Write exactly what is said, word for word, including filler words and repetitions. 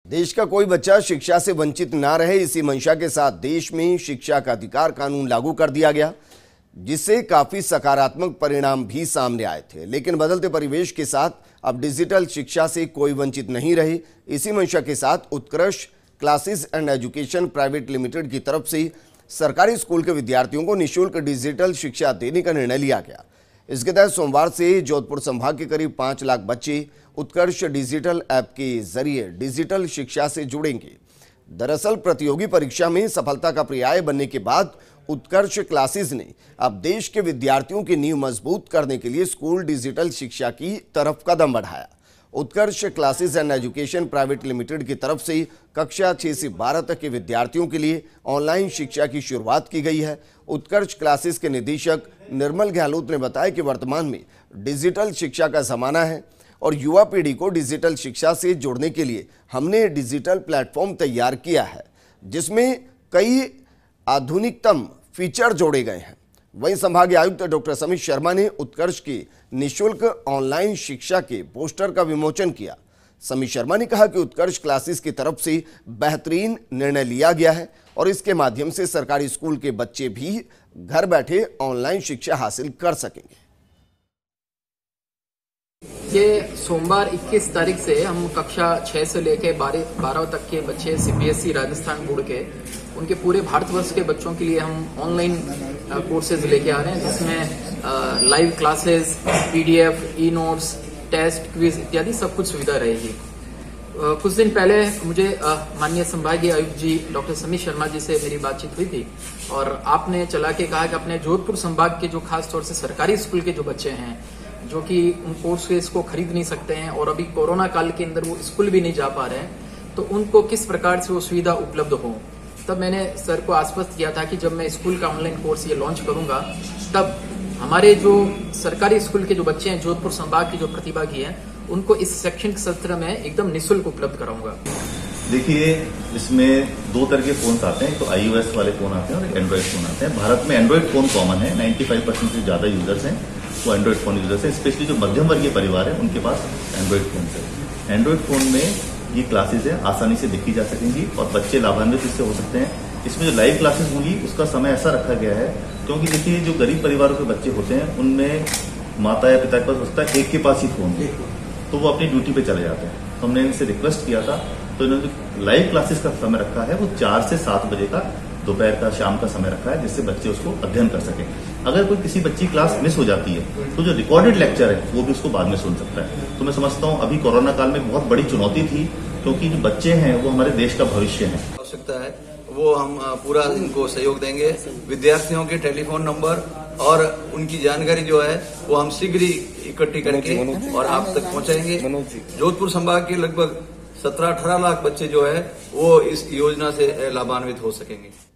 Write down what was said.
देश का कोई बच्चा शिक्षा से वंचित ना रहे, इसी मंशा के साथ देश में शिक्षा का अधिकार कानून लागू कर दिया गया, जिससे काफी सकारात्मक परिणाम भी सामने आए थे। लेकिन बदलते परिवेश के साथ अब डिजिटल शिक्षा से कोई वंचित नहीं रहे। इसी मंशा के साथ Utkarsh classes and education private limited की तरफ से सरकारी स्कूल के विद्यार्थियों को निःशुल्क डिजिटल शिक्षा देने का निर्णय लिया गया। इसके तहत सोमवार से जोधपुर संभाग के करीब पाँच लाख बच्चे उत्कर्ष डिजिटल ऐप के जरिए डिजिटल शिक्षा से जुड़ेंगे। दरअसल प्रतियोगी परीक्षा में सफलता का पर्याय बनने के बाद उत्कर्ष क्लासेस ने अब देश के विद्यार्थियों की नींव मजबूत करने के लिए स्कूल डिजिटल शिक्षा की तरफ कदम बढ़ाया। Utkarsh classes and education private limited की तरफ से कक्षा छह से बारह तक के विद्यार्थियों के लिए ऑनलाइन शिक्षा की शुरुआत की गई है। उत्कर्ष क्लासेस के निदेशक निर्मल गहलोत ने बताया कि वर्तमान में डिजिटल शिक्षा का जमाना है और युवा पीढ़ी को डिजिटल शिक्षा से जोड़ने के लिए हमने डिजिटल प्लेटफॉर्म तैयार किया है, जिसमें कई आधुनिकतम फीचर जोड़े गए हैं। वहीं संभागीय आयुक्त डॉक्टर समीर शर्मा ने उत्कर्ष की निःशुल्क ऑनलाइन शिक्षा के पोस्टर का विमोचन किया। समीर शर्मा ने कहा कि उत्कर्ष क्लासेस की तरफ से बेहतरीन निर्णय लिया गया है और इसके माध्यम से सरकारी स्कूल के बच्चे भी घर बैठे ऑनलाइन शिक्षा हासिल कर सकेंगे। ये सोमवार इक्कीस तारीख से हम कक्षा छह से लेकर बारह तक के बच्चे सीबीएसई राजस्थान बोर्ड के उनके पूरे भारतवर्ष के बच्चों के लिए हम ऑनलाइन कोर्सेज लेके आ रहे हैं, जिसमें live classes, PDF, e notes, test, quiz इत्यादि सब कुछ सुविधा रहेगी। कुछ दिन पहले मुझे माननीय संभागीय आयुक्त जी डॉक्टर समीर शर्मा जी से मेरी बातचीत हुई थी और आपने चला के कहा कि अपने जोधपुर संभाग के जो खास तौर से सरकारी स्कूल के जो बच्चे हैं जो कि उन कोर्सेज को खरीद नहीं सकते हैं और अभी कोरोना काल के अंदर वो स्कूल भी नहीं जा पा रहे हैं, तो उनको किस प्रकार से वो सुविधा उपलब्ध हो। तब मैंने सर को आश्वस्त किया था कि जब मैं स्कूल का ऑनलाइन कोर्स ये लॉन्च करूंगा तब हमारे जो सरकारी स्कूल के जो बच्चे हैं जोधपुर संभाग के जो प्रतिभागी हैं उनको इस शैक्षणिक सत्र में एकदम निःशुल्क उपलब्ध कराऊंगा। देखिए, इसमें दो तरह के फोन आते हैं, तो आईओएस वाले फोन आते हैं और एक एंड्रॉइड फोन आते हैं। भारत में एंड्रॉइड फोन कॉमन है, पचानवे परसेंट से ज्यादा यूजर्स हैं वो एंड्रॉइड फोन यूजर्स हैं। स्पेशली जो मध्यम वर्गीय परिवार है उनके पास एंड्रॉइड फोन है। एंड्रॉइड फोन में ये क्लासेस है आसानी से देखी जा सकेंगी और बच्चे लाभान्वित इससे हो सकते हैं। इसमें जो लाइव क्लासेस होंगी उसका समय ऐसा रखा गया है क्योंकि देखिए जो गरीब परिवारों के बच्चे होते हैं उनमें माता या पिता के पास होता है एक के पास ही फोन, तो वो अपनी ड्यूटी पे चले जाते हैं। तो हमने इनसे रिक्वेस्ट किया था, तो इन्होंने लाइव क्लासेस का समय रखा है वो चार से सात बजे का दोपहर का शाम का समय रखा है, जिससे बच्चे उसको अध्ययन कर सकें। अगर कोई किसी बच्ची क्लास मिस हो जाती है तो जो रिकॉर्डेड लेक्चर है वो भी उसको बाद में सुन सकता है। तो मैं समझता हूँ अभी कोरोना काल में बहुत बड़ी चुनौती थी क्योंकि जो बच्चे हैं वो हमारे देश का भविष्य है। आवश्यकता है वो हम पूरा इनको सहयोग देंगे। विद्यार्थियों के टेलीफोन नंबर और उनकी जानकारी जो है वो हम शीघ्र ही इकट्ठी करके और आप तक पहुंचाएंगे। जोधपुर संभाग के लगभग सत्रह अठारह लाख बच्चे जो है वो इस योजना से लाभान्वित हो सकेंगे।